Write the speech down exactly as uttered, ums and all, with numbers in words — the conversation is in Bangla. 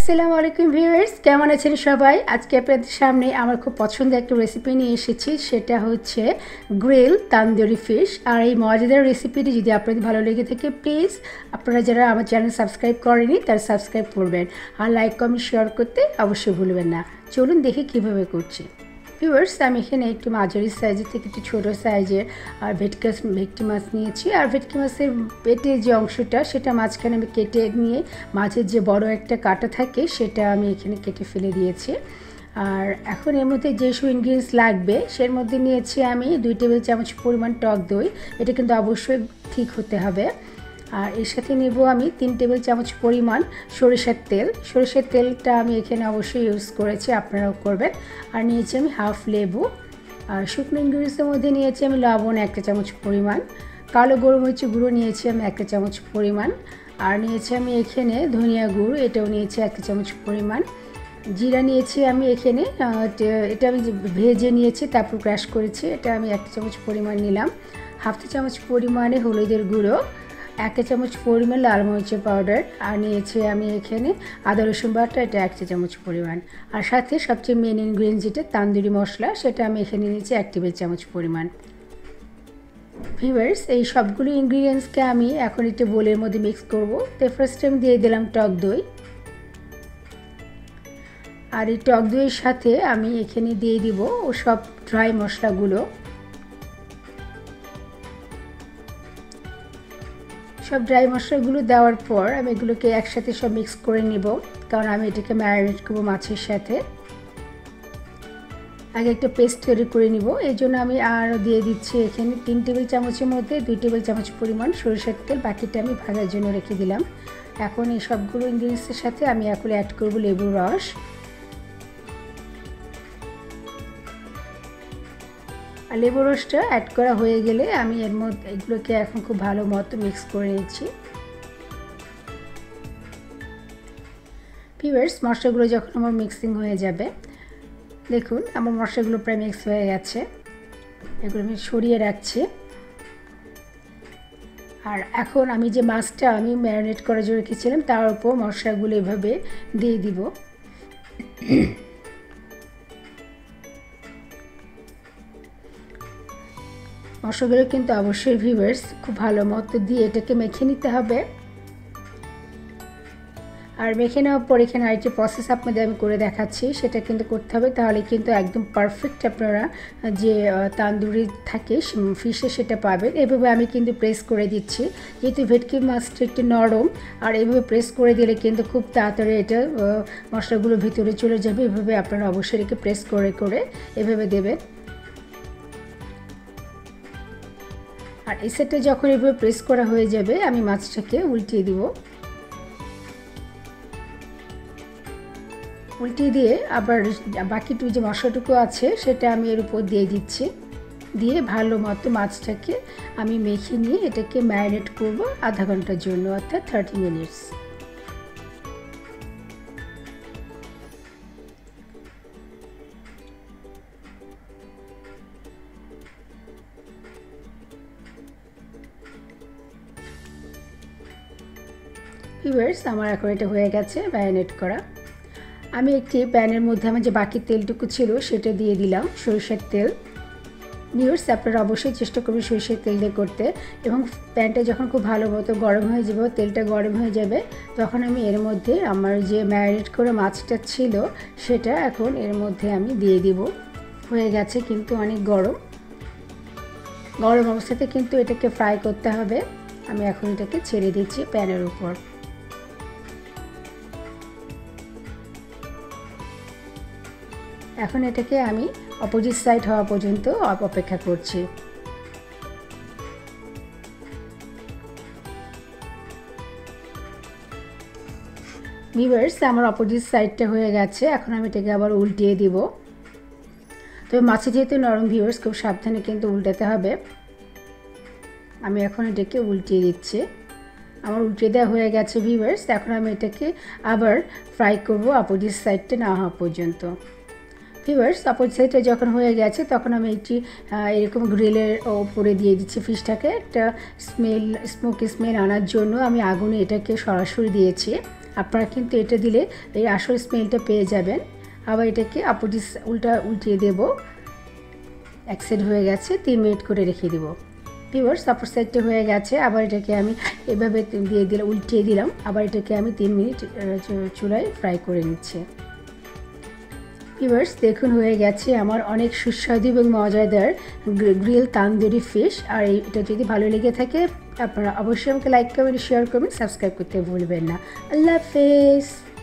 আসসালামু আলাইকুম ভিউয়ার্স, কেমন আছেন সবাই? আজকে আপনাদের সামনে আমার খুব পছন্দের একটা রেসিপি নিয়ে এসেছি। সেটা হচ্ছে গ্রিল তান্দুরি ফিশ। আর এই মজাদার রেসিপিটি যদি আপনাদের ভালো লেগে থাকে, প্লিজ আপনারা যারা আমার চ্যানেল সাবস্ক্রাইব করেনি তারা সাবস্ক্রাইব করবেন, আর লাইক কমেন্ট শেয়ার করতে অবশ্যই ভুলবেন না। চলুন দেখি কীভাবে করছি। ভিউয়ার্স, আমি এখানে একটু মাঝারি সাইজের থেকে একটু ছোটো সাইজের আর ভেটকি ভেটকি মাছ নিয়েছি। আর ভেটকি মাছের পেটের যে অংশটা সেটা মাঝখানে আমি কেটে নিয়ে মাছের যে বড় একটা কাঁটা থাকে সেটা আমি এখানে কেটে ফেলে দিয়েছি। আর এখন এর মধ্যে যেসব ইনগ্রিডিয়েন্টস লাগবে সের মধ্যে নিয়েছি আমি দুই টেবিল চামচ পরিমাণ টক দই। এটা কিন্তু অবশ্যই ঠিক হতে হবে। আর এর সাথে নেব আমি তিন টেবিল চামচ পরিমাণ সরিষার তেল। সরিষার তেলটা আমি এখানে অবশ্যই ইউজ করেছি, আপনারাও করবেন। আর নিয়েছি আমি হাফ লেবু। আর শুকনো ইনগ্রিডিয়েন্টসের মধ্যে নিয়েছি আমি লবণ একটা চামচ পরিমাণ, কালো গোলমরিচের গুঁড়ো নিয়েছি আমি একটা চামচ পরিমাণ, আর নিয়েছি আমি এখানে ধনিয়া গুঁড়ো, এটাও নিয়েছি একটা চামচ পরিমাণ। জিরা নিয়েছি আমি এখানে, এটা আমি ভেজে নিয়েছি তারপর ক্রাশ করেছি, এটা আমি একটা চামচ পরিমাণ নিলাম। হাফ চা চামচ পরিমাণে হলুদের গুঁড়ো, এক চামচ পরিমাণ লাল মরিচের পাউডার, আর নিয়েছি আমি এখানে আদা রসুন বাটা, এটা এক চা চামচ পরিমাণ। আর সাথে সবচেয়ে মেন ইনগ্রিডিয়েন্ট যেটা তান্দুরি মশলা, সেটা আমি এখানে নিয়েছি এক টেবিল চামচ পরিমাণ। ভিউয়ার্স, এই সবগুলো ইনগ্রিডিয়েন্টসকে আমি এখন একটু বোলের মধ্যে মিক্স করব। তো ফার্স্ট টাইম দিয়ে দিলাম টক দই। আর এই টক দইয়ের সাথে আমি এখানে দিয়ে দিব ও সব ড্রাই মশলাগুলো। সব ড্রাই মশলাগুলো দেওয়ার পর আমি এগুলোকে একসাথে সব মিক্স করে নিব, কারণ আমি এটাকে ম্যারিনেট করবো মাছের সাথে। আগে একটা পেস্ট তৈরি করে নিব, এই জন্য আমি আরও দিয়ে দিচ্ছি এখানে তিন টেবিল চামচের মধ্যে দুই টেবিল চামচ পরিমাণ সরিষার তেল। বাকিটা আমি ভাজার জন্য রেখে দিলাম। এখন এই সবগুলো ইনগ্রিডিয়েন্টসের সাথে আমি এখন অ্যাড করব লেবুর রস। আর লেবু রসটা অ্যাড করা হয়ে গেলে আমি এর মধ্যে এগুলোকে এখন খুব ভালো মতো মিক্স করে নিচ্ছি। ভিউয়ার্স, মশলাগুলো যখন আমার মিক্সিং হয়ে যাবে, দেখুন আমার মশলাগুলো প্রায় মিক্স হয়ে গেছে। এগুলো আমি সরিয়ে রাখছি। আর এখন আমি যে মাছটা আমি ম্যারিনেট করার জন্য রেখেছিলাম তার উপর মশলাগুলো এভাবে দিয়ে দিব। মশলাগুলো কিন্তু অবশ্যই ভিউয়ার্স খুব ভালো মতো দিয়ে এটাকে মেখে নিতে হবে। আর মেখে নেওয়ার পর এখানে আরেকটি প্রসেস আপনাদের আমি করে দেখাচ্ছি, সেটা কিন্তু করতে হবে, তাহলে কিন্তু একদম পারফেক্ট আপনারা যে তান্দুরি থাকে ফিশে সেটা পাবেন। এভাবে আমি কিন্তু প্রেস করে দিচ্ছি, যেহেতু ভেটকি মাছটা একটু নরম, আর এভাবে প্রেস করে দিলে কিন্তু খুব তাড়াতাড়ি এটা মশলাগুলো ভিতরে চলে যাবে। এভাবে আপনারা অবশ্যই এটাকে প্রেস করে করে এভাবে দেবেন। আর এই সাইডটা যখন এভাবে প্রেস করা হয়ে যাবে, আমি মাছটাকে উল্টিয়ে দিব। উল্টিয়ে দিয়ে আবার বাকিটুকু যে মশলাটুকু আছে সেটা আমি এর উপর দিয়ে দিচ্ছি। দিয়ে ভালো মতো মাছটাকে আমি মেখে নিয়ে এটাকে ম্যারিনেট করব আধা ঘন্টার জন্য, অর্থাৎ থার্টি মিনিটস। ভিউয়ার্স, আমার এখন এটা হয়ে গেছে ম্যারিনেট করা। আমি একটি প্যানের মধ্যে আমার যে বাকি তেলটুকু ছিল সেটা দিয়ে দিলাম, সরিষার তেল। ভিউয়ার্স, আপনারা অবশ্যই চেষ্টা করবেন সরিষার তেল দিয়ে করতে। এবং প্যানটা যখন খুব ভালো মতো গরম হয়ে যাবে, তেলটা গরম হয়ে যাবে, তখন আমি এর মধ্যে আমার যে ম্যারিনেট করে মাছটা ছিল সেটা এখন এর মধ্যে আমি দিয়ে দিব। হয়ে গেছে, কিন্তু অনেক গরম গরম অবস্থাতে কিন্তু এটাকে ফ্রাই করতে হবে। আমি এখন এটাকে ছেড়ে দিচ্ছি প্যানের উপর। এখন এটাকে আমি অপোজিট সাইড হওয়া পর্যন্ত অপেক্ষা করছি। ভিউয়ার্স, আমার অপোজিট সাইডটা হয়ে গেছে, এখন আমি এটাকে আবার উল্টিয়ে দিব। তবে মাছে যেহেতু নরম ভিউয়ার্স, খুব সাবধানে কিন্তু উল্টাতে হবে। আমি এখন এটাকে উল্টিয়ে দিচ্ছি। আমার উল্টে দেওয়া হয়ে গেছে ভিউয়ার্স। এখন আমি এটাকে আবার ফ্রাই করব অপোজিট সাইডটা না হওয়া পর্যন্ত। ভিউয়ার্স, অপোজিট সাইডটা যখন হয়ে গেছে তখন আমি একটি এরকম গ্রিলের উপরে দিয়ে দিচ্ছি ফিশটাকে। একটা স্মেল স্মোকি স্মেল আনার জন্য আমি আগুনে এটাকে সরাসরি দিয়েছি। আপনারা কিন্তু এটা দিলে এই আসল স্মেলটা পেয়ে যাবেন। আবার এটাকে অপোজিট উল্টা উল্টিয়ে দেব। এক সাইড হয়ে গেছে, তিন মিনিট করে রেখে দেবো। ভিউয়ার্স অপর সাইডটা হয়ে গেছে, আবার এটাকে আমি এভাবে দিয়ে দিলাম, উল্টিয়ে দিলাম। আবার এটাকে আমি তিন মিনিট চুলায় ফ্রাই করে নিচ্ছি। ভিউয়ার্স দেখুন হয়ে গেছে আমার অনেক সুস্বাদু এবং মজাদার গ্রিল তান্দুরি ফিশ। আর এটা যদি ভালো লেগে থাকে আপনারা অবশ্যই আমাকে লাইক করবেন, শেয়ার করবেন, সাবস্ক্রাইব করতে ভুলবেন না। আল্লাহ হাফেজ।